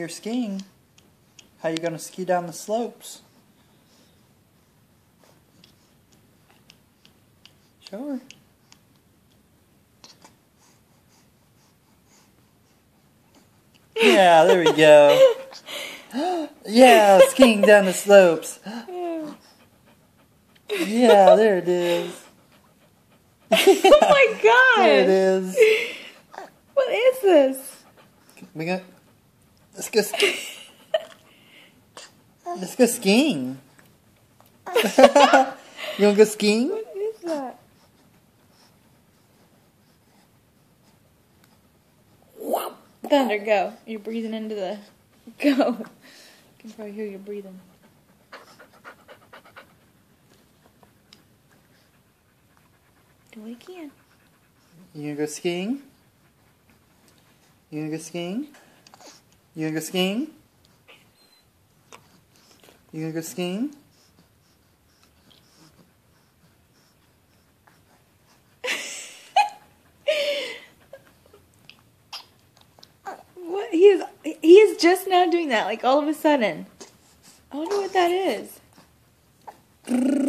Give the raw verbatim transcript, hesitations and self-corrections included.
your skiing. How you gonna ski down the slopes? Show her. Yeah, there we go. Yeah, skiing down the slopes. Yeah, there it is. Oh my god! There it is. What is this? We got. Let's go. Ski Let's go skiing. You wanna go skiing? What is that? Thunder, go. You're breathing into the... Go. You can probably hear you breathing. Do what you can. You gonna go skiing? You gonna go skiing? You gonna go skiing? You gonna go skiing? What? He is, he is just now doing that, like all of a sudden. I wonder what that is.